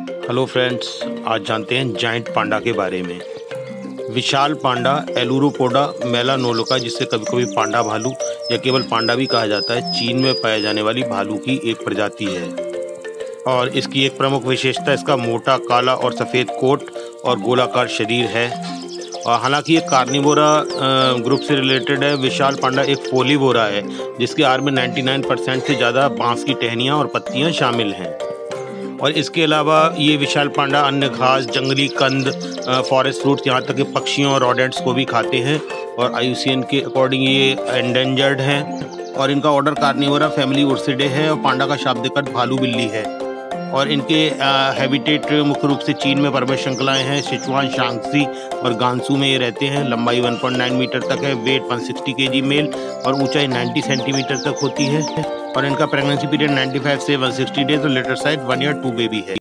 Hello friends, आज जानते हैं जायंट पांडा के बारे में। विशाल पांडा एलुरोपोडा मेलानोलोका, जिसे कभी कभी पांडा भालू या केवल पांडा भी कहा जाता है, चीन में पाए जाने वाली भालू की एक प्रजाति है। और इसकी एक प्रमुख विशेषता इसका मोटा काला और सफ़ेद कोट और गोलाकार शरीर है। और हालांकि ये कार्निवोरा ग्रुप से रिलेटेड है। विशाल पांडा एक फोलिवोरा है जिसके आहार में 99% से ज़्यादा बांस की टहनियाँ और पत्तियाँ शामिल हैं। और इसके अलावा ये विशाल पांडा अन्य घास, जंगली कंद, फॉरेस्ट फ्रूट, यहाँ तक कि पक्षियों और रॉडेंट्स को भी खाते हैं। और IUCN के अकॉर्डिंग ये एंडेंजर्ड हैं। और इनका ऑर्डर कार्निवोरा फैमिली उर्सिडे है। और पांडा का शाब्दिक अर्थ भालू बिल्ली है। और इनके हैबिटेट मुख्य रूप से चीन में पर्वत श्रृंखलाएँ हैं। सिचुआन, शांगसी और गांसू में ये रहते हैं। लंबाई 1.9 मीटर तक है, वेट 160 kg मेल और ऊंचाई 90 सेंटीमीटर तक होती है। और इनका प्रेगनेंसी पीरियड 95 से 160 डेज और लेटर साइज 1 या 2 बेबी है।